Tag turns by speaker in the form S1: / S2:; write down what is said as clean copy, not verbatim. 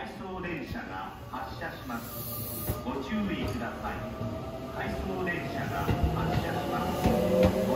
S1: 回送電車が発車します。ご注意ください。回送電車が発車します。